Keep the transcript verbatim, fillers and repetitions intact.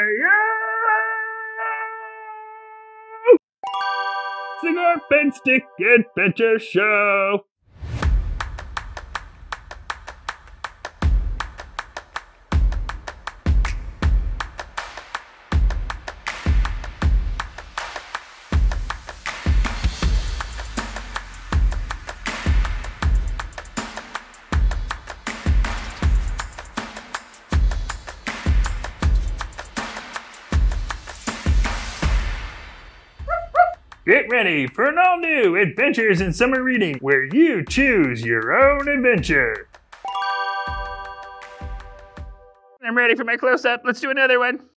The Gorp and Stick Adventure Show! Get ready for an all-new Adventures in Summer reading where you choose your own adventure. I'm ready for my close-up. Let's do another one.